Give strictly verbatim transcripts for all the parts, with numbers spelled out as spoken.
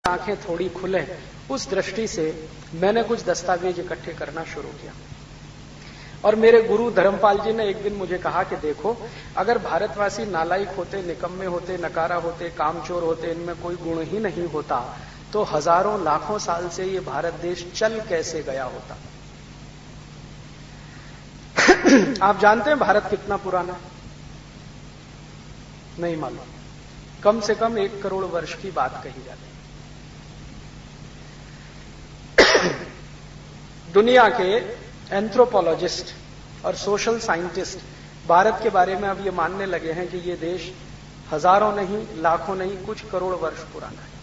आंखें थोड़ी खुले, उस दृष्टि से मैंने कुछ दस्तावेज इकट्ठे करना शुरू किया। और मेरे गुरु धर्मपाल जी ने एक दिन मुझे कहा कि देखो, अगर भारतवासी नालायक होते, निकम्मे होते, नकारा होते, कामचोर होते, इनमें कोई गुण ही नहीं होता, तो हजारों लाखों साल से ये भारत देश चल कैसे गया होता। आप जानते हैं भारत कितना पुराना है? नहीं मालूम। कम से कम एक करोड़ वर्ष की बात कही जाती है। दुनिया के एंथ्रोपोलॉजिस्ट और सोशल साइंटिस्ट भारत के बारे में अब ये मानने लगे हैं कि ये देश हजारों नहीं, लाखों नहीं, कुछ करोड़ वर्ष पुराना है।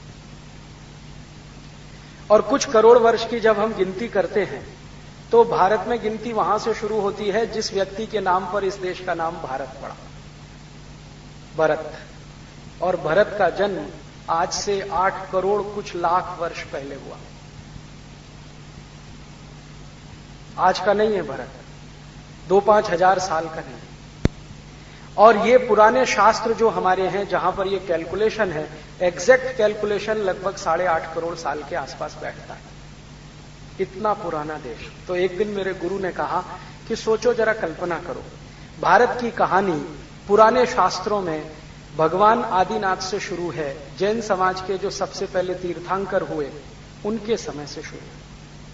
और कुछ करोड़ वर्ष की जब हम गिनती करते हैं तो भारत में गिनती वहां से शुरू होती है जिस व्यक्ति के नाम पर इस देश का नाम भारत पड़ा, भरत। और भरत का जन्म आज से आठ करोड़ कुछ लाख वर्ष पहले हुआ। आज का नहीं है भरत, दो पांच हजार साल का नहीं। और ये पुराने शास्त्र जो हमारे हैं, जहां पर ये कैलकुलेशन है, एग्जैक्ट कैलकुलेशन लगभग साढ़े आठ करोड़ साल के आसपास बैठता है। इतना पुराना देश। तो एक दिन मेरे गुरु ने कहा कि सोचो जरा, कल्पना करो, भारत की कहानी पुराने शास्त्रों में भगवान आदिनाथ से शुरू है। जैन समाज के जो सबसे पहले तीर्थंकर हुए उनके समय से शुरू है।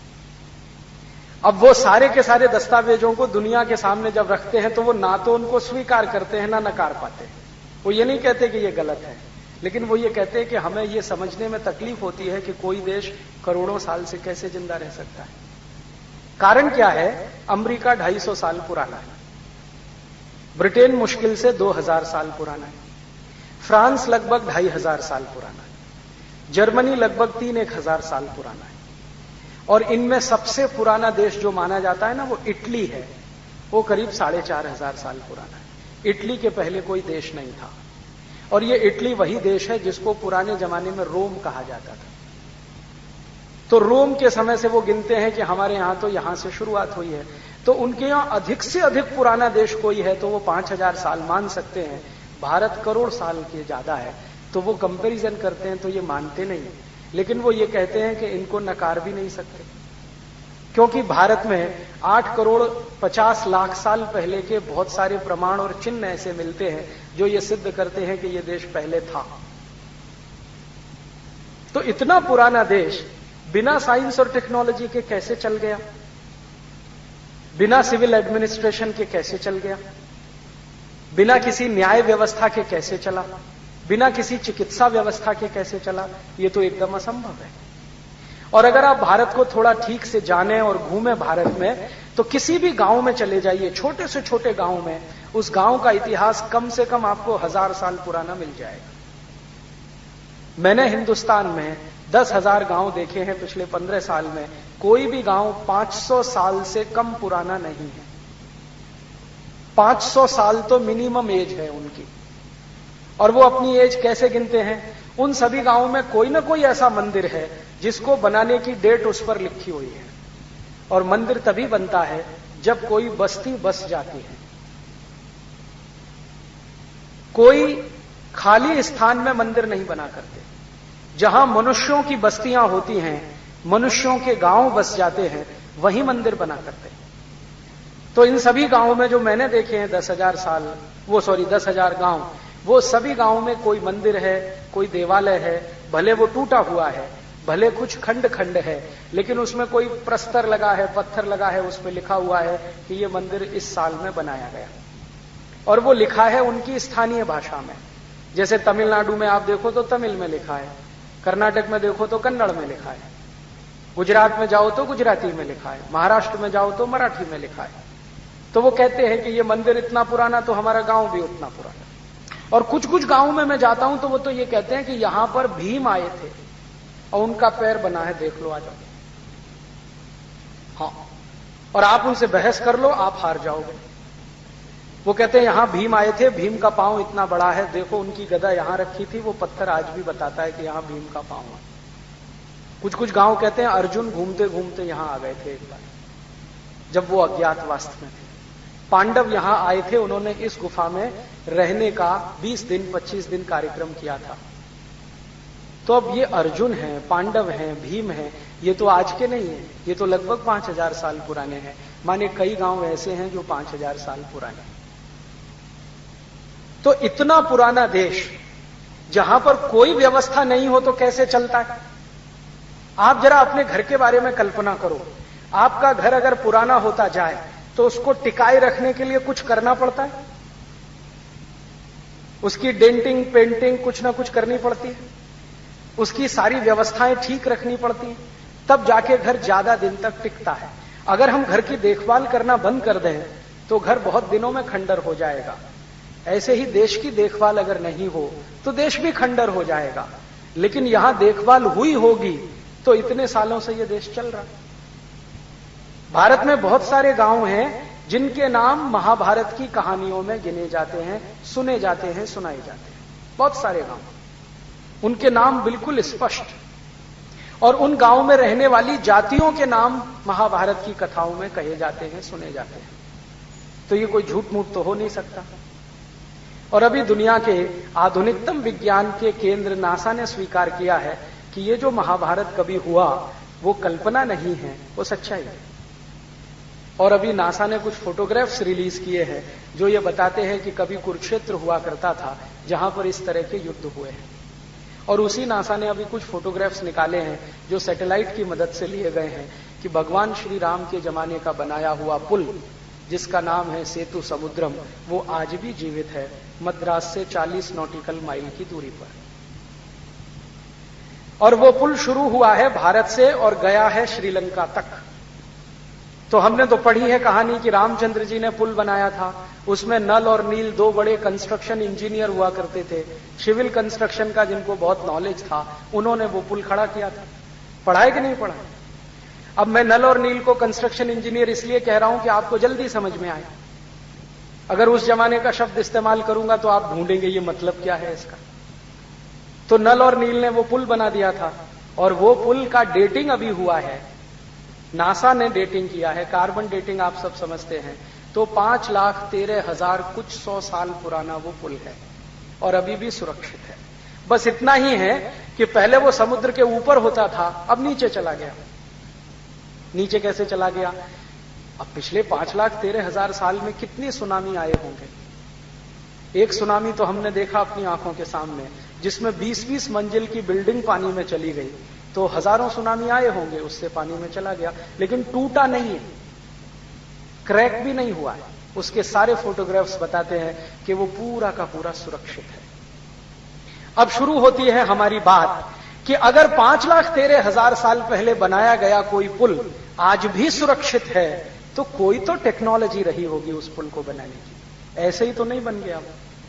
अब वो सारे के सारे दस्तावेजों को दुनिया के सामने जब रखते हैं तो वो ना तो उनको स्वीकार करते हैं ना नकार पाते हैं। वो ये नहीं कहते कि ये गलत है, लेकिन वो ये कहते हैं कि हमें ये समझने में तकलीफ होती है कि कोई देश करोड़ों साल से कैसे जिंदा रह सकता है। कारण क्या है? अमेरिका ढाई सौ साल पुराना है, ब्रिटेन मुश्किल से दो हजार साल पुराना है, फ्रांस लगभग ढाई हजार साल पुराना है, जर्मनी लगभग तीन एक हजार साल पुराना है। और इनमें सबसे पुराना देश जो माना जाता है ना, वो इटली है। वो करीब साढ़े चार हजार साल पुराना है। इटली के पहले कोई देश नहीं था। और ये इटली वही देश है जिसको पुराने जमाने में रोम कहा जाता था। तो रोम के समय से वो गिनते हैं कि हमारे यहां तो यहां से शुरुआत हुई है। तो उनके यहां अधिक से अधिक पुराना देश कोई है तो वो पांच हजार साल मान सकते हैं। भारत करोड़ साल के ज्यादा है, तो वो कंपैरिजन करते हैं तो ये मानते नहीं। लेकिन वो ये कहते हैं कि इनको नकार भी नहीं सकते, क्योंकि भारत में आठ करोड़ पचास लाख साल पहले के बहुत सारे प्रमाण और चिन्ह ऐसे मिलते हैं जो ये सिद्ध करते हैं कि ये देश पहले था। तो इतना पुराना देश बिना साइंस और टेक्नोलॉजी के कैसे चल गया? बिना सिविल एडमिनिस्ट्रेशन के कैसे चल गया? बिना किसी न्याय व्यवस्था के कैसे चला? बिना किसी चिकित्सा व्यवस्था के कैसे चला? ये तो एकदम असंभव है। और अगर आप भारत को थोड़ा ठीक से जाने और घूमे भारत में, तो किसी भी गांव में चले जाइए, छोटे से छोटे गांव में, उस गांव का इतिहास कम से कम आपको हजार साल पुराना मिल जाएगा। मैंने हिंदुस्तान में दस हजार गांव देखे हैं पिछले पंद्रह साल में। कोई भी गांव पांच सौ साल से कम पुराना नहीं है। पांच सौ साल तो मिनिमम एज है उनकी। और वो अपनी एज कैसे गिनते हैं? उन सभी गांवों में कोई ना कोई ऐसा मंदिर है जिसको बनाने की डेट उस पर लिखी हुई है। और मंदिर तभी बनता है जब कोई बस्ती बस जाती है। कोई खाली स्थान में मंदिर नहीं बना करते। जहां मनुष्यों की बस्तियां होती हैं, मनुष्यों के गांव बस जाते हैं, वहीं मंदिर बना करते हैं। तो इन सभी गांवों में जो मैंने देखे हैं दस हजार साल वो सॉरी दस हजार गांव, वो सभी गांवों में कोई मंदिर है, कोई देवालय है। भले वो टूटा हुआ है, भले कुछ खंड खंड है, लेकिन उसमें कोई प्रस्तर लगा है, पत्थर लगा है, उस पर लिखा हुआ है कि ये मंदिर इस साल में बनाया गया। और वो लिखा है उनकी स्थानीय भाषा में। जैसे तमिलनाडु में आप देखो तो तमिल में लिखा है, कर्नाटक में देखो तो कन्नड़ में लिखा है, गुजरात में जाओ तो गुजराती में लिखा है, महाराष्ट्र में जाओ तो मराठी में लिखा है। तो वो कहते हैं कि ये मंदिर इतना पुराना तो हमारा गांव भी उतना पुराना। और कुछ कुछ गांवों में मैं जाता हूं तो वो तो ये कहते हैं कि यहां पर भीम आए थे और उनका पैर बना है, देख लो, आ जाओ। हाँ, और आप उनसे बहस कर लो, आप हार जाओगे। वो कहते हैं यहां भीम आए थे, भीम का पांव इतना बड़ा है, देखो उनकी गदा यहां रखी थी, वो पत्थर आज भी बताता है कि यहां भीम का पांव है। कुछ कुछ गांव कहते हैं अर्जुन घूमते घूमते यहां आ गए थे एक बार, जब वो अज्ञातवास में थे। पांडव यहां आए थे, उन्होंने इस गुफा में रहने का बीस दिन पच्चीस दिन कार्यक्रम किया था। तो अब ये अर्जुन हैं, पांडव हैं, भीम हैं, ये तो आज के नहीं है, ये तो लगभग पांच हजार साल पुराने हैं। माने कई गांव ऐसे हैं जो पांच हजार साल पुराने हैं। तो इतना पुराना देश जहां पर कोई व्यवस्था नहीं हो तो कैसे चलता है? आप जरा अपने घर के बारे में कल्पना करो। आपका घर अगर पुराना होता जाए तो उसको टिकाए रखने के लिए कुछ करना पड़ता है, उसकी डेंटिंग पेंटिंग कुछ ना कुछ करनी पड़ती है, उसकी सारी व्यवस्थाएं ठीक रखनी पड़ती हैं, तब जाके घर ज्यादा दिन तक टिकता है। अगर हम घर की देखभाल करना बंद कर दें तो घर बहुत दिनों में खंडर हो जाएगा। ऐसे ही देश की देखभाल अगर नहीं हो तो देश भी खंडर हो जाएगा। लेकिन यहां देखभाल हुई होगी तो इतने सालों से यह देश चल रहा है। भारत में बहुत सारे गांव हैं जिनके नाम महाभारत की कहानियों में गिने जाते हैं, सुने जाते हैं, सुनाए जाते हैं। बहुत सारे गांव, उनके नाम बिल्कुल स्पष्ट, और उन गांव में रहने वाली जातियों के नाम महाभारत की कथाओं में कहे जाते हैं, सुने जाते हैं। तो ये कोई झूठ मूठ तो हो नहीं सकता। और अभी दुनिया के आधुनिकतम विज्ञान के केंद्र नासा ने स्वीकार किया है कि ये जो महाभारत कभी हुआ वो कल्पना नहीं है, वो सच्चाई है। और अभी नासा ने कुछ फोटोग्राफ्स रिलीज किए हैं जो ये बताते हैं कि कभी कुरुक्षेत्र हुआ करता था जहां पर इस तरह के युद्ध हुए हैं। और उसी नासा ने अभी कुछ फोटोग्राफ्स निकाले हैं जो सैटेलाइट की मदद से लिए गए हैं कि भगवान श्री राम के जमाने का बनाया हुआ पुल जिसका नाम है सेतु समुद्रम, वो आज भी जीवित है मद्रास से चालीस नॉटिकल माइल की दूरी पर। और वो पुल शुरू हुआ है भारत से और गया है श्रीलंका तक। तो हमने तो पढ़ी है कहानी कि रामचंद्र जी ने पुल बनाया था, उसमें नल और नील दो बड़े कंस्ट्रक्शन इंजीनियर हुआ करते थे, सिविल कंस्ट्रक्शन का जिनको बहुत नॉलेज था, उन्होंने वो पुल खड़ा किया था। पढ़ा है कि नहीं पढ़ा? अब मैं नल और नील को कंस्ट्रक्शन इंजीनियर इसलिए कह रहा हूं कि आपको जल्दी समझ में आए। अगर उस जमाने का शब्द इस्तेमाल करूंगा तो आप ढूंढेंगे ये मतलब क्या है इसका। तो नल और नील ने वो पुल बना दिया था, और वो पुल का डेटिंग अभी हुआ है, नासा ने डेटिंग किया है, कार्बन डेटिंग आप सब समझते हैं। तो पांच लाख तेरह हजार कुछ सौ साल पुराना वो पुल है और अभी भी सुरक्षित है। बस इतना ही है कि पहले वो समुद्र के ऊपर होता था, अब नीचे चला गया। नीचे कैसे चला गया? अब पिछले पांच लाख तेरह हजार साल में कितनी सुनामी आए होंगे। एक सुनामी तो हमने देखा अपनी आंखों के सामने, जिसमें बीस बीस मंजिल की बिल्डिंग पानी में चली गई। तो हजारों सुनामी आए होंगे, उससे पानी में चला गया, लेकिन टूटा नहीं है, क्रैक भी नहीं हुआ है। उसके सारे फोटोग्राफ्स बताते हैं कि वो पूरा का पूरा सुरक्षित है। अब शुरू होती है हमारी बात कि अगर पांच लाख तेरह हजार साल पहले बनाया गया कोई पुल आज भी सुरक्षित है तो कोई तो टेक्नोलॉजी रही होगी उस पुल को बनाने की। ऐसे ही तो नहीं बन गया।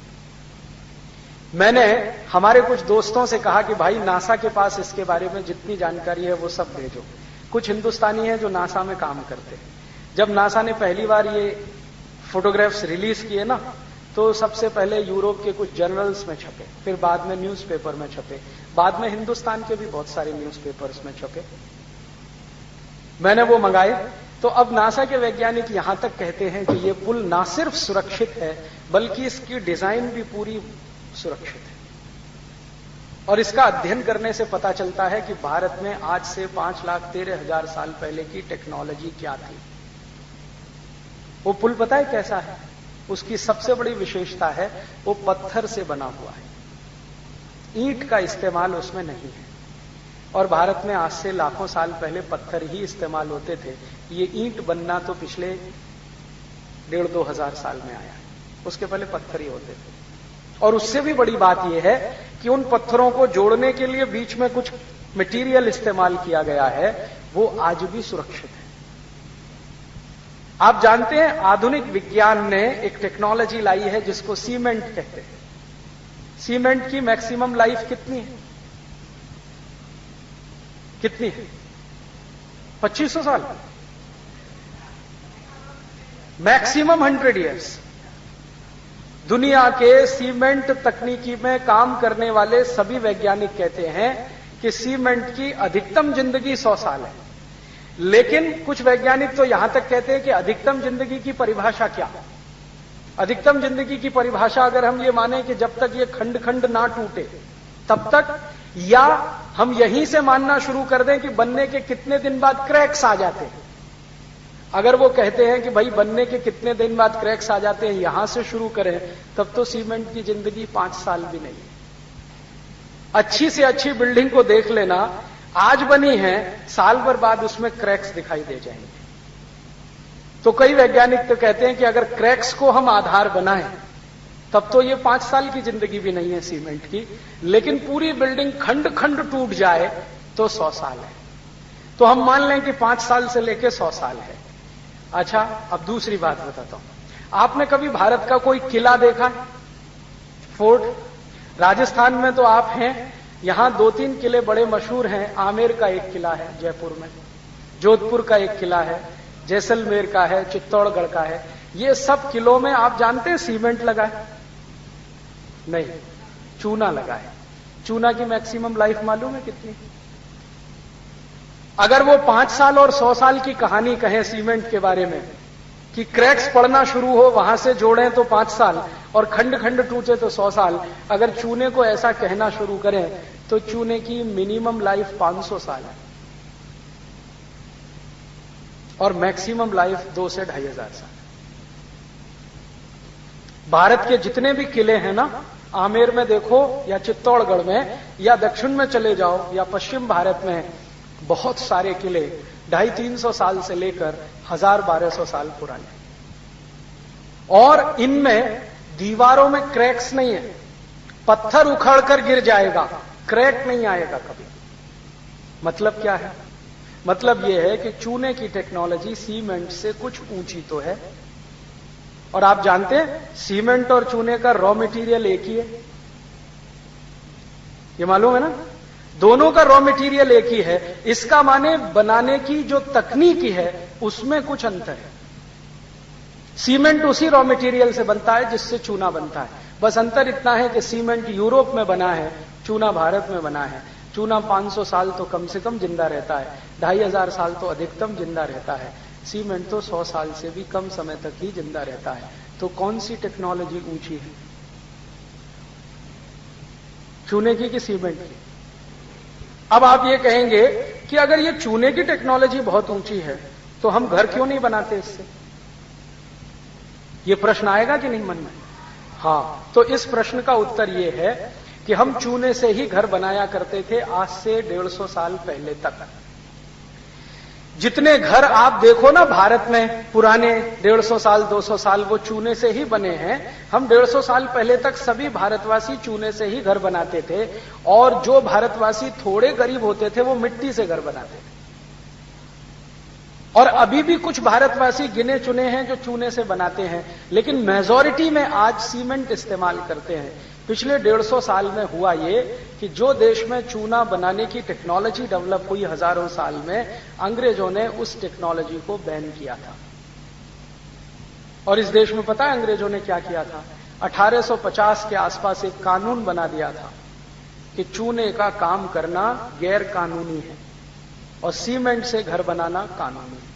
मैंने हमारे कुछ दोस्तों से कहा कि भाई नासा के पास इसके बारे में जितनी जानकारी है वो सब भेजो। कुछ हिंदुस्तानी हैं जो नासा में काम करते हैं। जब नासा ने पहली बार ये फोटोग्राफ्स रिलीज किए ना, तो सबसे पहले यूरोप के कुछ जर्नल्स में छपे, फिर बाद में न्यूज़पेपर में छपे, बाद में हिंदुस्तान के भी बहुत सारे न्यूज़पेपर्स में छपे। मैंने वो मंगाए। तो अब नासा के वैज्ञानिक यहां तक कहते हैं कि ये पुल ना सिर्फ सुरक्षित है बल्कि इसकी डिजाइन भी पूरी सुरक्षित है। और इसका अध्ययन करने से पता चलता है कि भारत में आज से पांच लाख तेरह हजार साल पहले की टेक्नोलॉजी क्या थी। वो पुल पता है कैसा है? उसकी सबसे बड़ी विशेषता है वो पत्थर से बना हुआ है, ईंट का इस्तेमाल उसमें नहीं है। और भारत में आज से लाखों साल पहले पत्थर ही इस्तेमाल होते थे। ये ईंट बनना तो पिछले डेढ़ दो हजार साल में आया, उसके पहले पत्थर ही होते थे। और उससे भी बड़ी बात यह है कि उन पत्थरों को जोड़ने के लिए बीच में कुछ मटेरियल इस्तेमाल किया गया है, वो आज भी सुरक्षित है। आप जानते हैं आधुनिक विज्ञान ने एक टेक्नोलॉजी लाई है जिसको सीमेंट कहते हैं। सीमेंट की मैक्सिमम लाइफ कितनी है? कितनी है? पच्चीस सौ साल, मैक्सिमम हंड्रेड ईयर्स। दुनिया के सीमेंट तकनीकी में काम करने वाले सभी वैज्ञानिक कहते हैं कि सीमेंट की अधिकतम जिंदगी सौ साल है। लेकिन कुछ वैज्ञानिक तो यहां तक कहते हैं कि अधिकतम जिंदगी की परिभाषा क्या? अधिकतम जिंदगी की परिभाषा अगर हम ये माने कि जब तक ये खंड खंड ना टूटे तब तक या हम यहीं से मानना शुरू कर दें कि बनने के कितने दिन बाद क्रैक्स आ जाते हैं। अगर वो कहते हैं कि भाई बनने के कितने दिन बाद क्रैक्स आ जाते हैं, यहां से शुरू करें, तब तो सीमेंट की जिंदगी पांच साल भी नहीं है। अच्छी से अच्छी बिल्डिंग को देख लेना, आज बनी है, साल भर बाद उसमें क्रैक्स दिखाई दे जाएंगे। तो कई वैज्ञानिक तो कहते हैं कि अगर क्रैक्स को हम आधार बनाएं, तब तो ये पांच साल की जिंदगी भी नहीं है सीमेंट की, लेकिन पूरी बिल्डिंग खंड खंड टूट जाए तो सौ साल है। तो हम मान लें कि पांच साल से लेकर सौ साल है। अच्छा, अब दूसरी बात बताता हूं। आपने कभी भारत का कोई किला देखा? फोर्ट? राजस्थान में तो आप हैं, यहां दो तीन किले बड़े मशहूर हैं। आमेर का एक किला है जयपुर में, जोधपुर का एक किला है, जैसलमेर का है, चित्तौड़गढ़ का है। ये सब किलों में आप जानते हैं सीमेंट लगा है? नहीं, चूना लगा है। चूना की मैक्सिमम लाइफ मालूम है कितनी? अगर वो पांच साल और सौ साल की कहानी कहें सीमेंट के बारे में, कि क्रैक्स पड़ना शुरू हो, वहां से जोड़ें तो पांच साल और खंड खंड टूटे तो सौ साल, अगर चूने को ऐसा कहना शुरू करें तो चूने की मिनिमम लाइफ पांच सौ साल है और मैक्सिमम लाइफ दो से ढाई हजार साल। भारत के जितने भी किले हैं ना, आमेर में देखो या चित्तौड़गढ़ में या दक्षिण में चले जाओ या पश्चिम भारत में, बहुत सारे किले ढाई तीन सौ साल से लेकर हजार बारह सौ साल पुराने, और इनमें दीवारों में क्रैक्स नहीं है। पत्थर उखड़कर गिर जाएगा, क्रैक नहीं आएगा कभी। मतलब क्या है? मतलब यह है कि चूने की टेक्नोलॉजी सीमेंट से कुछ ऊंची तो है। और आप जानते हैं सीमेंट और चूने का रॉ मटेरियल एक ही है, ये मालूम है ना? दोनों का रॉ मटेरियल एक ही है। इसका माने बनाने की जो तकनीकी है उसमें कुछ अंतर है। सीमेंट उसी रॉ मटेरियल से बनता है जिससे चूना बनता है, बस अंतर इतना है कि सीमेंट यूरोप में बना है, चूना भारत में बना है। चूना पांच सौ साल तो कम से कम जिंदा रहता है, ढाई हजार साल तो अधिकतम जिंदा रहता है। सीमेंट तो सौ साल से भी कम समय तक ही जिंदा रहता है। तो कौन सी टेक्नोलॉजी ऊंची है, चूने की कि सीमेंट की? अब आप ये कहेंगे कि अगर ये चूने की टेक्नोलॉजी बहुत ऊंची है तो हम घर क्यों नहीं बनाते इससे? ये प्रश्न आएगा कि नहीं मन में? हाँ, तो इस प्रश्न का उत्तर ये है कि हम चूने से ही घर बनाया करते थे आज से डेढ़ सौ साल पहले तक। जितने घर आप देखो ना भारत में पुराने डेढ़ सौ साल दो सौ साल, वो चूने से ही बने हैं। हम डेढ़ सौ साल पहले तक सभी भारतवासी चूने से ही घर बनाते थे, और जो भारतवासी थोड़े गरीब होते थे वो मिट्टी से घर बनाते थे। और अभी भी कुछ भारतवासी गिने चुने हैं जो चूने से बनाते हैं, लेकिन मेजॉरिटी में आज सीमेंट इस्तेमाल करते हैं। पिछले डेढ़ सौ साल में हुआ ये कि जो देश में चूना बनाने की टेक्नोलॉजी डेवलप हुई हजारों साल में, अंग्रेजों ने उस टेक्नोलॉजी को बैन किया था। और इस देश में पता है अंग्रेजों ने क्या किया था? अठारह सौ पचास के आसपास एक कानून बना दिया था कि चूने का काम करना गैर कानूनी है और सीमेंट से घर बनाना कानूनी है।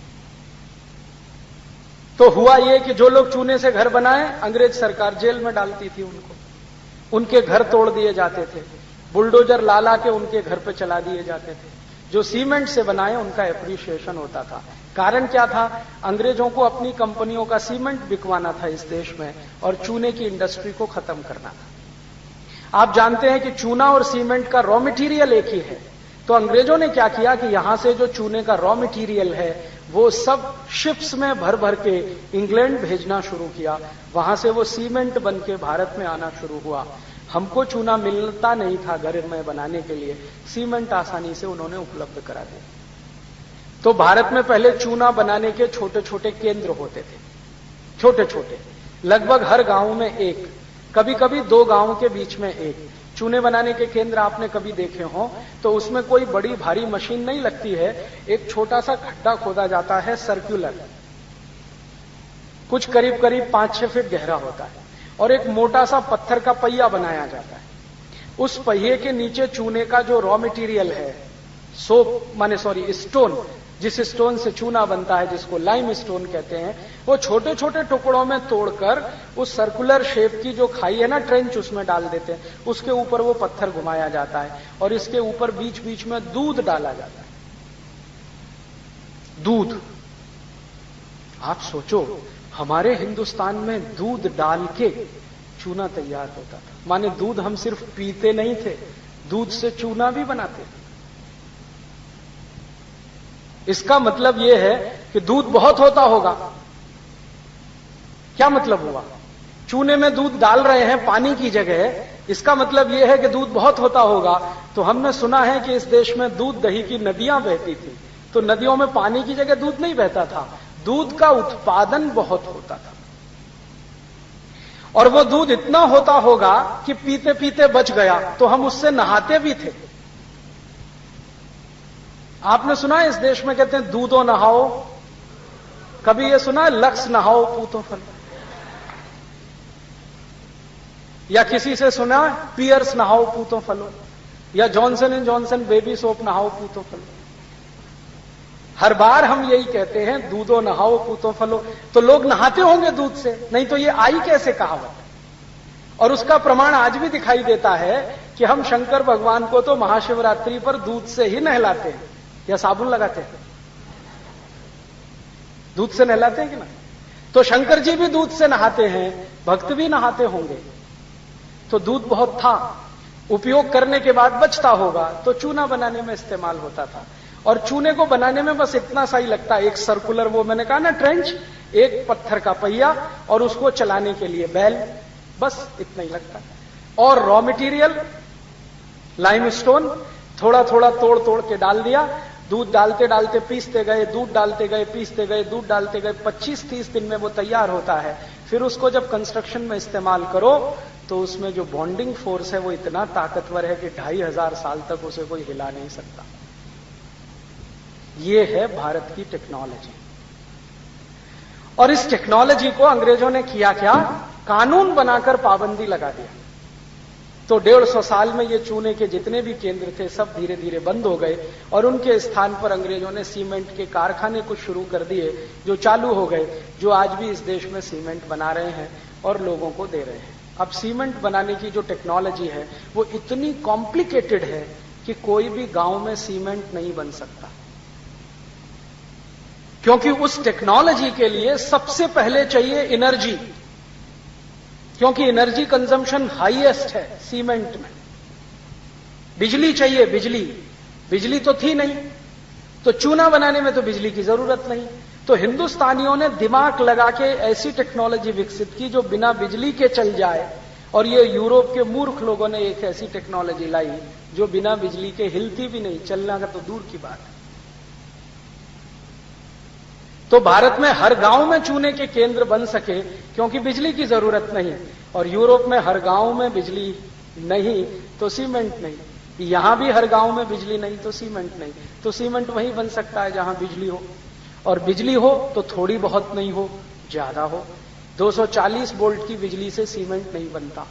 तो हुआ यह कि जो लोग चूने से घर बनाए, अंग्रेज सरकार जेल में डालती थी उनको, उनके घर तोड़ दिए जाते थे, बुलडोजर ला ला के उनके घर पे चला दिए जाते थे। जो सीमेंट से बनाए उनका एप्रिशिएशन होता था। कारण क्या था? अंग्रेजों को अपनी कंपनियों का सीमेंट बिकवाना था इस देश में और चूने की इंडस्ट्री को खत्म करना था। आप जानते हैं कि चूना और सीमेंट का रॉ मटेरियल एक ही है। तो अंग्रेजों ने क्या किया कि यहां से जो चूने का रॉ मटेरियल है वो सब शिप्स में भर भर के इंग्लैंड भेजना शुरू किया। वहां से वो सीमेंट बन के भारत में आना शुरू हुआ। हमको चूना मिलता नहीं था घर में बनाने के लिए, सीमेंट आसानी से उन्होंने उपलब्ध करा दिया। तो भारत में पहले चूना बनाने के छोटे छोटे केंद्र होते थे, छोटे छोटे, लगभग हर गांव में एक, कभी कभी दो गांवों के बीच में एक चूने बनाने के केंद्र आपने कभी देखे हो तो उसमें कोई बड़ी भारी मशीन नहीं लगती है। एक छोटा सा खड्डा खोदा जाता है सर्कुलर, कुछ करीब करीब पांच छह फीट गहरा होता है, और एक मोटा सा पत्थर का पहिया बनाया जाता है। उस पहिए के नीचे चूने का जो रॉ मटेरियल है, सोप माने सॉरी स्टोन, जिस स्टोन से चूना बनता है, जिसको लाइम स्टोन कहते हैं, वो छोटे छोटे टुकड़ों में तोड़कर उस सर्कुलर शेप की जो खाई है ना ट्रेंच, उसमें डाल देते हैं। उसके ऊपर वो पत्थर घुमाया जाता है और इसके ऊपर बीच बीच में दूध डाला जाता है। दूध, आप सोचो, हमारे हिंदुस्तान में दूध डाल के चूना तैयार होता था। माने दूध हम सिर्फ पीते नहीं थे, दूध से चूना भी बनाते थे। इसका मतलब यह है कि दूध बहुत होता होगा। क्या मतलब हुआ? चूने में दूध डाल रहे हैं पानी की जगह, इसका मतलब यह है कि दूध बहुत होता होगा। तो हमने सुना है कि इस देश में दूध दही की नदियां बहती थी, तो नदियों में पानी की जगह दूध नहीं बहता था, दूध का उत्पादन बहुत होता था। और वो दूध इतना होता होगा कि पीते पीते बच गया, तो हम उससे नहाते भी थे। आपने सुना है इस देश में कहते हैं दूधो नहाओ, कभी ये सुना है लक्स नहाओ पूतो फल? या किसी से सुना है पियर्स नहाओ पूतो फलो? या Johnson and Johnson baby soap नहाओ पूतो फलो? हर बार हम यही कहते हैं दूधो नहाओ पूतो फलो। तो लोग नहाते होंगे दूध से, नहीं तो ये आई कैसे कहावत? और उसका प्रमाण आज भी दिखाई देता है कि हम शंकर भगवान को तो महाशिवरात्रि पर दूध से ही नहलाते हैं या साबुन लगाते हैं। दूध से नहलाते हैं कि ना? तो शंकर जी भी दूध से नहाते हैं, भक्त भी नहाते होंगे। तो दूध बहुत था, उपयोग करने के बाद बचता होगा, तो चूना बनाने में इस्तेमाल होता था। और चूने को बनाने में बस इतना सा ही लगता है, एक सर्कुलर, वो मैंने कहा ना ट्रेंच, एक पत्थर का पहिया और उसको चलाने के लिए बैल, बस इतना ही लगता है। और रॉ मटेरियल लाइमस्टोन थोड़ा थोड़ा तोड़ तोड़ के डाल दिया, दूध डालते डालते पीसते गए, दूध डालते गए पीसते गए, दूध डालते गए, पच्चीस तीस दिन में वो तैयार होता है। फिर उसको जब कंस्ट्रक्शन में इस्तेमाल करो तो उसमें जो बॉन्डिंग फोर्स है वो इतना ताकतवर है कि ढाई हजार साल तक उसे कोई हिला नहीं सकता। ये है भारत की टेक्नोलॉजी। और इस टेक्नोलॉजी को अंग्रेजों ने किया क्या? कानून बनाकर पाबंदी लगा दिया। तो डेढ़ सौ साल में ये चूने के जितने भी केंद्र थे सब धीरे धीरे बंद हो गए और उनके स्थान पर अंग्रेजों ने सीमेंट के कारखाने कुछ शुरू कर दिए, जो चालू हो गए, जो आज भी इस देश में सीमेंट बना रहे हैं और लोगों को दे रहे हैं। अब सीमेंट बनाने की जो टेक्नोलॉजी है वो इतनी कॉम्प्लिकेटेड है कि कोई भी गांव में सीमेंट नहीं बन सकता, क्योंकि उस टेक्नोलॉजी के लिए सबसे पहले चाहिए एनर्जी, क्योंकि एनर्जी कंजम्पशन हाईएस्ट है सीमेंट में। बिजली चाहिए, बिजली बिजली तो थी नहीं, तो चूना बनाने में तो बिजली की जरूरत नहीं। तो हिंदुस्तानियों ने दिमाग लगा के ऐसी टेक्नोलॉजी विकसित की जो बिना बिजली के चल जाए, और ये यूरोप के मूर्ख लोगों ने एक ऐसी टेक्नोलॉजी लाई जो बिना बिजली के हिलती भी नहीं, चलना का तो दूर की बात है। तो भारत में हर गांव में चूने के केंद्र बन सके क्योंकि बिजली की जरूरत नहीं, और यूरोप में हर गांव में बिजली नहीं तो सीमेंट नहीं, यहां भी हर गांव में बिजली नहीं तो सीमेंट नहीं, तो सीमेंट वहीं बन सकता है जहां बिजली हो, और बिजली हो तो थोड़ी बहुत नहीं हो, ज्यादा हो। दो सौ चालीस वोल्ट की बिजली से सीमेंट नहीं बनता।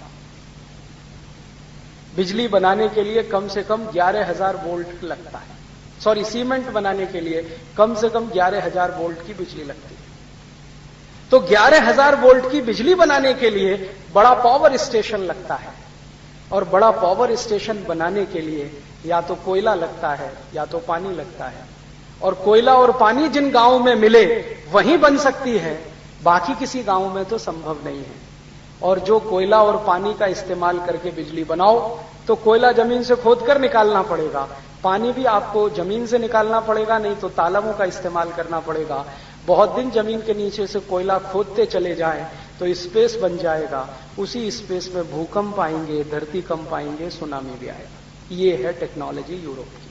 बिजली बनाने के लिए कम से कम ग्यारह हजार वोल्ट लगता है, सॉरी सीमेंट बनाने के लिए कम से कम ग्यारह हजार वोल्ट की बिजली लगती है। तो ग्यारह हजार वोल्ट की बिजली बनाने के लिए बड़ा पावर स्टेशन लगता है, और बड़ा पावर स्टेशन बनाने के लिए या तो कोयला लगता है या तो पानी लगता है, और कोयला और पानी जिन गांवों में मिले वहीं बन सकती है, बाकी किसी गांव में तो संभव नहीं है। और जो कोयला और पानी का इस्तेमाल करके बिजली बनाओ तो कोयला जमीन से खोदकर निकालना पड़ेगा, पानी भी आपको जमीन से निकालना पड़ेगा, नहीं तो तालाबों का इस्तेमाल करना पड़ेगा। बहुत दिन जमीन के नीचे से कोयला खोदते चले जाएं तो स्पेस बन जाएगा, उसी स्पेस में भूकंप आएंगे, धरती कंप आएंगे, सुनामी भी आएगा। ये है टेक्नोलॉजी यूरोप की।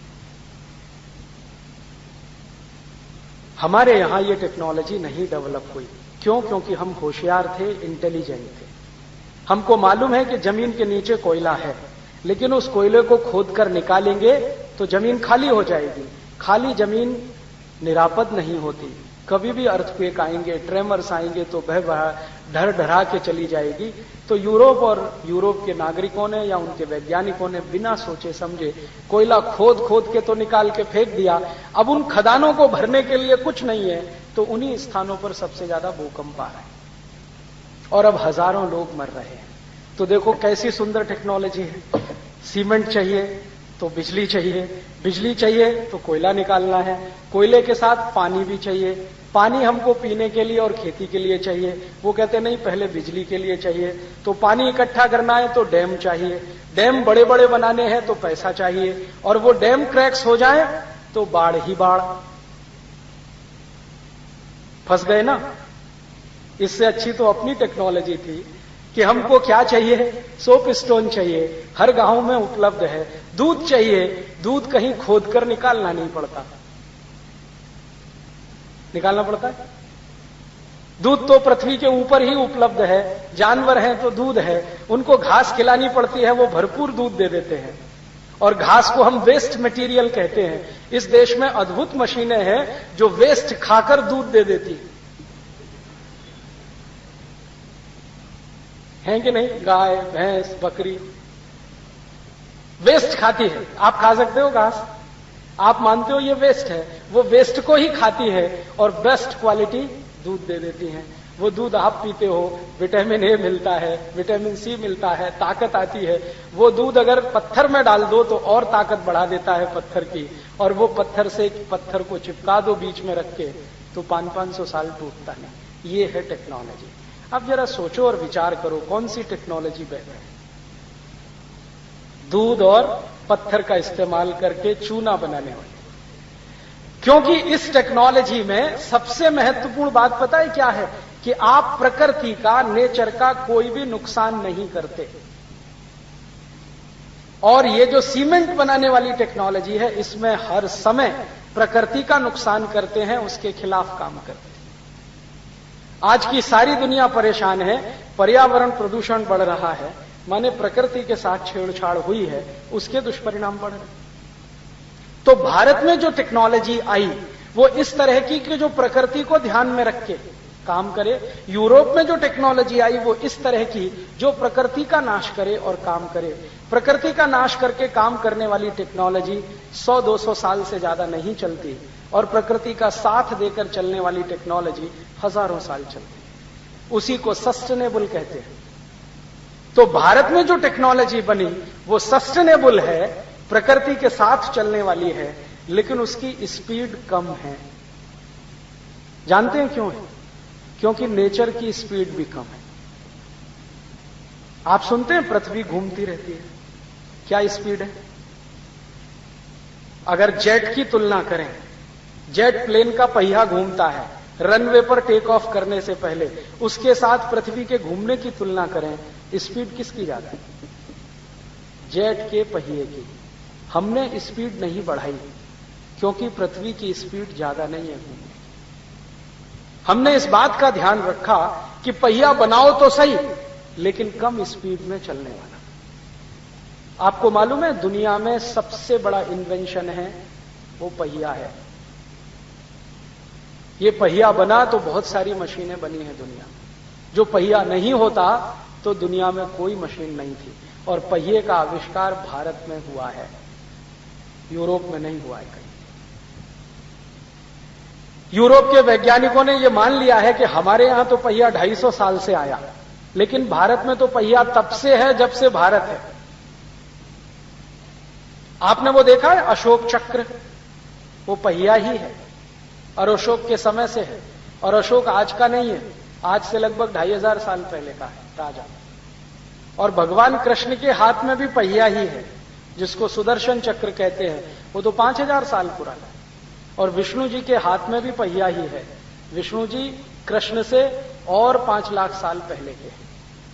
हमारे यहां ये टेक्नोलॉजी नहीं डेवलप हुई। क्यों? क्योंकि हम होशियार थे, इंटेलिजेंट थे। हमको मालूम है कि जमीन के नीचे कोयला है, लेकिन उस कोयले को खोदकर निकालेंगे तो जमीन खाली हो जाएगी। खाली जमीन निरापद नहीं होती, कभी भी अर्थक्वेक आएंगे, ट्रेमर्स आएंगे तो वह ढर ढरा के चली जाएगी। तो यूरोप और यूरोप के नागरिकों ने या उनके वैज्ञानिकों ने बिना सोचे समझे कोयला खोद खोद के तो निकाल के फेंक दिया। अब उन खदानों को भरने के लिए कुछ नहीं है, तो उन्हीं स्थानों पर सबसे ज्यादा भूकंप आ रहा है और अब हजारों लोग मर रहे हैं। तो देखो कैसी सुंदर टेक्नोलॉजी है। सीमेंट चाहिए तो बिजली चाहिए, बिजली चाहिए तो कोयला निकालना है, कोयले के साथ पानी भी चाहिए, पानी हमको पीने के लिए और खेती के लिए चाहिए। वो कहते नहीं पहले बिजली के लिए चाहिए, तो पानी इकट्ठा करना है तो डैम चाहिए, डैम बड़े बड़े बनाने हैं तो पैसा चाहिए, और वो डैम क्रैक्स हो जाए तो बाढ़ ही बाढ़। फंस गए ना। इससे अच्छी तो अपनी टेक्नोलॉजी थी कि हमको क्या चाहिए, सोप स्टोन चाहिए, हर गांव में उपलब्ध है। दूध चाहिए, दूध कहीं खोदकर निकालना नहीं पड़ता, निकालना पड़ता है। दूध तो पृथ्वी के ऊपर ही उपलब्ध है, जानवर हैं तो दूध है, उनको घास खिलानी पड़ती है, वो भरपूर दूध दे देते हैं। और घास को हम वेस्ट मटेरियल कहते हैं। इस देश में अद्भुत मशीनें हैं जो वेस्ट खाकर दूध दे देती हैं कि नहीं। गाय, भैंस, बकरी वेस्ट खाती है। आप खा सकते हो घास, आप मानते हो ये वेस्ट है, वो वेस्ट को ही खाती है और बेस्ट क्वालिटी दूध दे देती हैं। वो दूध आप पीते हो, विटामिन ए मिलता है, विटामिन सी मिलता है, ताकत आती है। वो दूध अगर पत्थर में डाल दो तो और ताकत बढ़ा देता है पत्थर की, और वो पत्थर से पत्थर को चिपका दो बीच में रख के तो पांच पांच सौ साल टूटता नहीं। ये है टेक्नोलॉजी। अब जरा सोचो और विचार करो कौन सी टेक्नोलॉजी बेहतर है। दूध और पत्थर का इस्तेमाल करके चूना बनाने वाली, क्योंकि इस टेक्नोलॉजी में सबसे महत्वपूर्ण बात पता है क्या है कि आप प्रकृति का, नेचर का कोई भी नुकसान नहीं करते। और ये जो सीमेंट बनाने वाली टेक्नोलॉजी है, इसमें हर समय प्रकृति का नुकसान करते हैं, उसके खिलाफ काम करते हैं। आज की सारी दुनिया परेशान है, पर्यावरण प्रदूषण बढ़ रहा है, माने प्रकृति के साथ छेड़छाड़ हुई है, उसके दुष्परिणाम बढ़ रहे। तो भारत में जो टेक्नोलॉजी आई वो इस तरह की कि जो प्रकृति को ध्यान में रख के काम करे। यूरोप में जो टेक्नोलॉजी आई वो इस तरह की जो प्रकृति का नाश करे और काम करे। प्रकृति का नाश करके काम करने वाली टेक्नोलॉजी सौ दो सौ साल से ज्यादा नहीं चलती, और प्रकृति का साथ देकर चलने वाली टेक्नोलॉजी हजारों साल चलती। उसी को सस्टेनेबल कहते हैं। तो भारत में जो टेक्नोलॉजी बनी वो सस्टेनेबल है, प्रकृति के साथ चलने वाली है, लेकिन उसकी स्पीड कम है। जानते हैं क्यों है? क्योंकि नेचर की स्पीड भी कम है। आप सुनते हैं पृथ्वी घूमती रहती है, क्या स्पीड है? अगर जेट की तुलना करें, जेट प्लेन का पहिया घूमता है, रनवे पर टेक ऑफ करने से पहले उसके साथ पृथ्वी के घूमने की तुलना करें, स्पीड किसकी ज्यादा है? जेट के पहिए की। हमने स्पीड नहीं बढ़ाई क्योंकि पृथ्वी की स्पीड ज्यादा नहीं है घूमने। हमने इस बात का ध्यान रखा कि पहिया बनाओ तो सही, लेकिन कम स्पीड में चलने वाला। आपको मालूम है दुनिया में सबसे बड़ा इन्वेंशन है वो पहिया है। ये पहिया बना तो बहुत सारी मशीनें बनी हैं दुनिया में। जो पहिया नहीं होता तो दुनिया में कोई मशीन नहीं थी। और पहिए का आविष्कार भारत में हुआ है, यूरोप में नहीं हुआ है कहीं। यूरोप के वैज्ञानिकों ने यह मान लिया है कि हमारे यहां तो पहिया ढाई सौ साल से आया, लेकिन भारत में तो पहिया तब से है जब से भारत है। आपने वो देखा है अशोक चक्र, वो पहिया ही है और अशोक के समय से है। और अशोक आज का नहीं है, आज से लगभग ढाई हजार साल पहले का है राजा। और भगवान कृष्ण के हाथ में भी पहिया ही है, जिसको सुदर्शन चक्र कहते हैं, वो तो पांच हजार साल पुराना है। और विष्णु जी के हाथ में भी पहिया ही है। विष्णु जी कृष्ण से और पांच लाख साल पहले के हैं।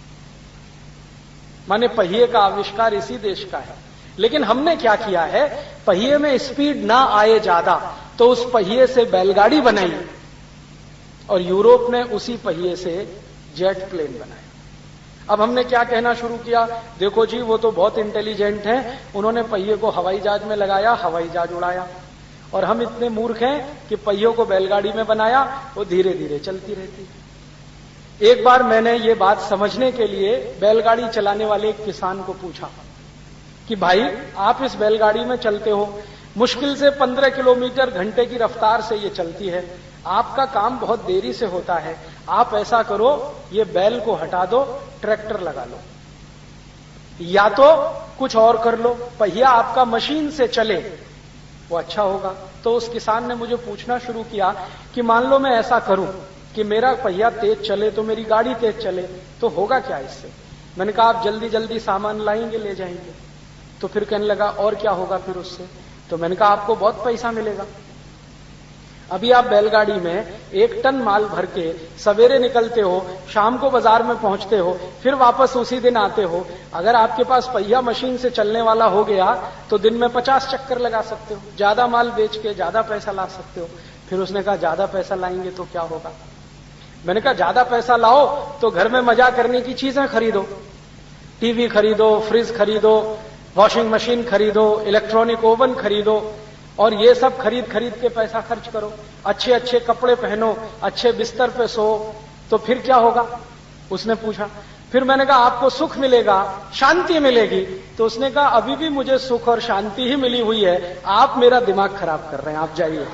माने पहिए का आविष्कार इसी देश का है। लेकिन हमने क्या किया है, पहिए में स्पीड ना आए ज्यादा तो उस पहिए से बैलगाड़ी बनाई, और यूरोप ने उसी पहिए से जेट प्लेन बनाया। अब हमने क्या कहना शुरू किया, देखो जी वो तो बहुत इंटेलिजेंट हैं, उन्होंने पहिए को हवाई जहाज में लगाया, हवाई जहाज उड़ाया। और हम इतने मूर्ख हैं कि पहियों को बैलगाड़ी में बनाया, वो धीरे धीरे चलती रहती है। एक बार मैंने ये बात समझने के लिए बैलगाड़ी चलाने वाले एक किसान को पूछा कि भाई आप इस बैलगाड़ी में चलते हो, मुश्किल से पंद्रह किलोमीटर घंटे की रफ्तार से ये चलती है, आपका काम बहुत देरी से होता है, आप ऐसा करो ये बैल को हटा दो, ट्रैक्टर लगा लो, या तो कुछ और कर लो, पहिया आपका मशीन से चले, वो अच्छा होगा। तो उस किसान ने मुझे पूछना शुरू किया कि मान लो मैं ऐसा करूं कि मेरा पहिया तेज चले तो मेरी गाड़ी तेज चले, तो होगा क्या इससे? मैंने कहा आप जल्दी जल्दी सामान लाएंगे, ले जाएंगे। तो फिर कहने लगा और क्या होगा फिर उससे? तो मैंने कहा आपको बहुत पैसा मिलेगा। अभी आप बैलगाड़ी में एक टन माल भर के सवेरे निकलते हो, शाम को बाजार में पहुंचते हो, फिर वापस उसी दिन आते हो। अगर आपके पास पहिया मशीन से चलने वाला हो गया तो दिन में पचास चक्कर लगा सकते हो, ज्यादा माल बेच के ज्यादा पैसा ला सकते हो। फिर उसने कहा ज्यादा पैसा लाएंगे तो क्या होगा? मैंने कहा ज्यादा पैसा लाओ तो घर में मजा करने की चीजें खरीदो, टीवी खरीदो, फ्रिज खरीदो, वॉशिंग मशीन खरीदो, इलेक्ट्रॉनिक ओवन खरीदो, और ये सब खरीद खरीद के पैसा खर्च करो, अच्छे अच्छे कपड़े पहनो, अच्छे बिस्तर पे सो, तो फिर क्या होगा? उसने पूछा। फिर मैंने कहा आपको सुख मिलेगा, शांति मिलेगी। तो उसने कहा अभी भी मुझे सुख और शांति ही मिली हुई है, आप मेरा दिमाग खराब कर रहे हैं, आप जाइए।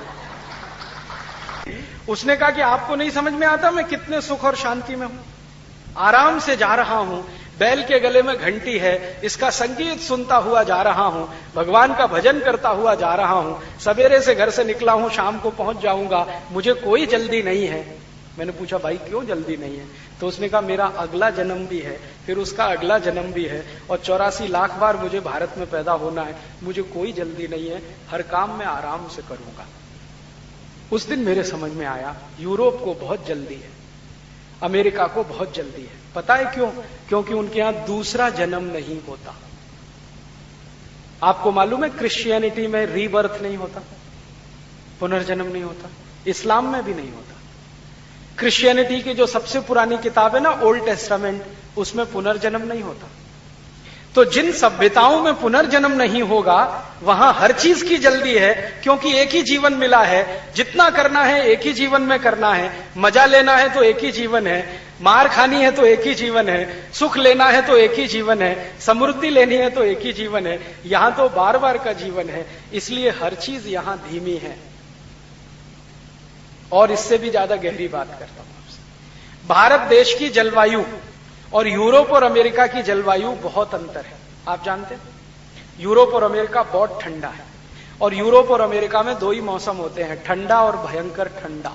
उसने कहा कि आपको नहीं समझ में आता मैं कितने सुख और शांति में हूं, आराम से जा रहा हूं, बैल के गले में घंटी है, इसका संगीत सुनता हुआ जा रहा हूं, भगवान का भजन करता हुआ जा रहा हूं, सवेरे से घर से निकला हूं, शाम को पहुंच जाऊंगा, मुझे कोई जल्दी नहीं है। मैंने पूछा भाई क्यों जल्दी नहीं है? तो उसने कहा मेरा अगला जन्म भी है, फिर उसका अगला जन्म भी है, और चौरासी लाख बार मुझे भारत में पैदा होना है, मुझे कोई जल्दी नहीं है, हर काम मैं आराम से करूंगा। उस दिन मेरे समझ में आया यूरोप को बहुत जल्दी है, अमेरिका को बहुत जल्दी है। पता है क्यों? क्योंकि उनके यहां दूसरा जन्म नहीं होता। आपको मालूम है क्रिश्चियनिटी में रीबर्थ नहीं होता, पुनर्जन्म नहीं होता, इस्लाम में भी नहीं होता। क्रिश्चियनिटी की जो सबसे पुरानी किताब है ना, ओल्ड टेस्टामेंट, उसमें पुनर्जन्म नहीं होता। तो जिन सभ्यताओं में पुनर्जन्म नहीं होगा वहां हर चीज की जल्दी है, क्योंकि एक ही जीवन मिला है, जितना करना है एक ही जीवन में करना है, मजा लेना है तो एक ही जीवन है, मार खानी है तो एक ही जीवन है, सुख लेना है तो एक ही जीवन है, समृद्धि लेनी है तो एक ही जीवन है। यहां तो बार बार का जीवन है, इसलिए हर चीज यहां धीमी है। और इससे भी ज्यादा गहरी बात करता हूं आपसे, भारत देश की जलवायु और यूरोप और अमेरिका की जलवायु बहुत अंतर है। आप जानते हैं यूरोप और अमेरिका बहुत ठंडा है, और यूरोप और अमेरिका में दो ही मौसम होते हैं, ठंडा और भयंकर ठंडा।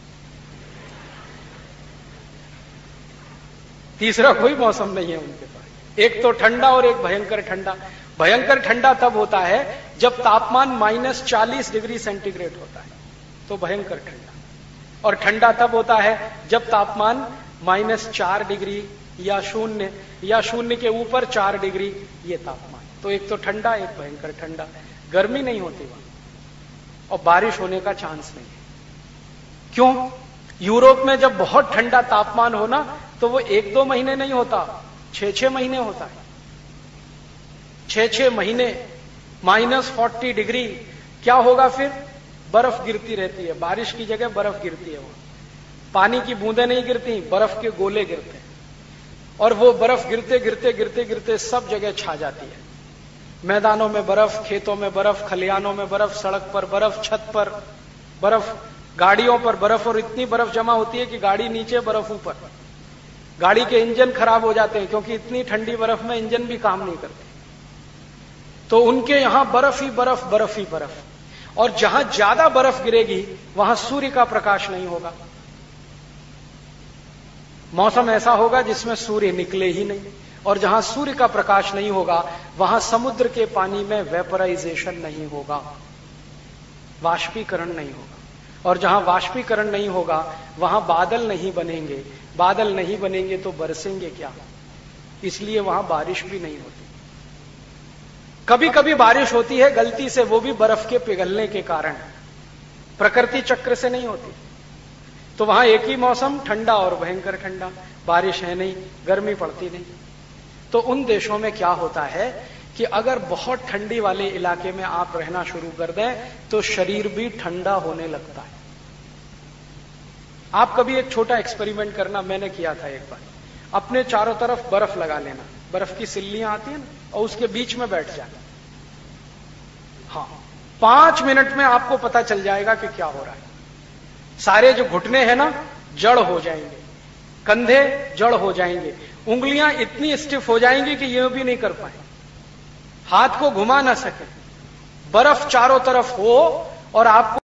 तीसरा कोई मौसम नहीं है उनके पास, एक तो ठंडा और एक भयंकर ठंडा। भयंकर ठंडा तब होता है जब तापमान माइनस चालीस डिग्री सेंटीग्रेड होता है, तो भयंकर ठंडा। और ठंडा तब होता है जब तापमान माइनस चार डिग्री या शून्य या शून्य के ऊपर चार डिग्री, ये तापमान। तो एक तो ठंडा, एक भयंकर ठंडा। गर्मी नहीं होती वहां, और बारिश होने का चांस नहीं है। क्यों? यूरोप में जब बहुत ठंडा तापमान हो ना, तो वो एक दो महीने नहीं होता, छह छह महीने होता है। छह छह महीने माइनस फोर्टी डिग्री। क्या होगा फिर? बर्फ गिरती रहती है, बारिश की जगह बर्फ गिरती है वहां। पानी की बूंदें नहीं गिरती, बर्फ के गोले गिरते हैं, और वो बर्फ गिरते गिरते गिरते गिरते सब जगह छा जाती है। मैदानों में बर्फ, खेतों में बर्फ, खलिहानों में बर्फ, सड़क पर बर्फ, छत पर बर्फ, गाड़ियों पर बर्फ, और इतनी बर्फ जमा होती है कि गाड़ी नीचे, बर्फ ऊपर। गाड़ी के इंजन खराब हो जाते हैं, क्योंकि इतनी ठंडी बर्फ में इंजन भी काम नहीं करते। तो उनके यहां बर्फ ही बर्फ, बर्फ ही बर्फ। और जहां ज्यादा बर्फ गिरेगी वहां सूर्य का प्रकाश नहीं होगा। मौसम ऐसा होगा जिसमें सूर्य निकले ही नहीं, और जहां सूर्य का प्रकाश नहीं होगा वहां समुद्र के पानी में वेपराइजेशन नहीं होगा, वाष्पीकरण नहीं होगा। और जहां वाष्पीकरण नहीं होगा वहां बादल नहीं बनेंगे, बादल नहीं बनेंगे तो बरसेंगे क्या? इसलिए वहां बारिश भी नहीं होती। कभी कभी बारिश होती है गलती से, वो भी बर्फ के पिघलने के कारण, प्रकृति चक्र से नहीं होती। तो वहां एक ही मौसम, ठंडा और भयंकर ठंडा, बारिश है नहीं, गर्मी पड़ती नहीं। तो उन देशों में क्या होता है कि अगर बहुत ठंडी वाले इलाके में आप रहना शुरू कर दें तो शरीर भी ठंडा होने लगता है। आप कभी एक छोटा एक्सपेरिमेंट करना, मैंने किया था एक बार। अपने चारों तरफ बर्फ लगा लेना, बर्फ की सिल्लियां आती है ना, और उसके बीच में बैठ जाना। हाँ, पांच मिनट में आपको पता चल जाएगा कि क्या हो रहा है। सारे जो घुटने हैं ना जड़ हो जाएंगे, कंधे जड़ हो जाएंगे, उंगलियां इतनी स्टिफ हो जाएंगी कि ये भी नहीं कर पाए, हाथ को घुमा ना सके। बर्फ चारों तरफ हो और आपको